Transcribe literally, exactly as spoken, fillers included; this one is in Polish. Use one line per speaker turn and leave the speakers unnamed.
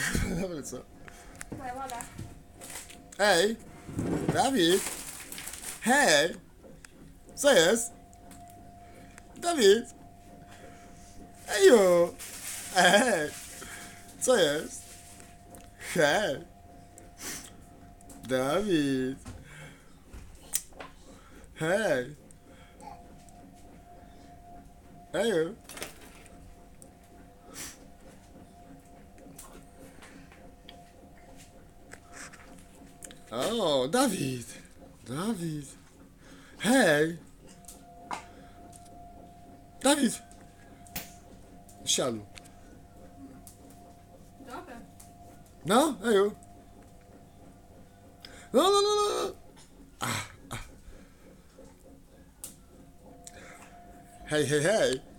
Dobra, co?
Twoja woda.
Ej! Dawid! Hej! Co jest? Dawid! Ejo! Ej! Co jest? Hej! Dawid! Hej! Ejo! O, Dawid! Dawid! Hej! Dawid! Siadł.
Dobra.
No, eju. No, no, no, no. Ah, ah. Hej, hej, hej.